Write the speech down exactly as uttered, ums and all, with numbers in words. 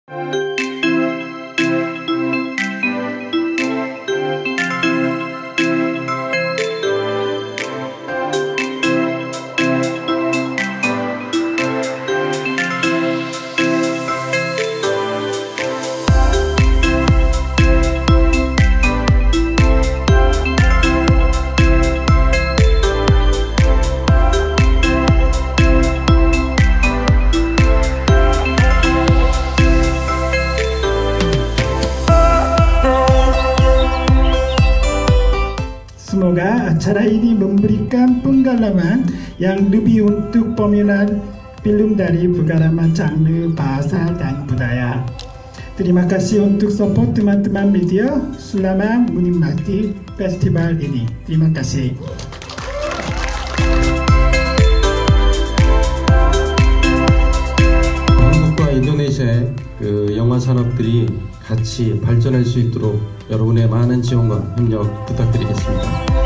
Semoga acara ini memberikan pengalaman yang lebih untuk peminat film dari beberapa macam bahasa dan budaya. Terima kasih untuk support teman-teman media selama menikmati festival ini. Terima kasih. 한국과 인도네시아의 그 영화 산업들이 같이 발전할 수 있도록 여러분의 많은 지원과 협력 부탁드리겠습니다.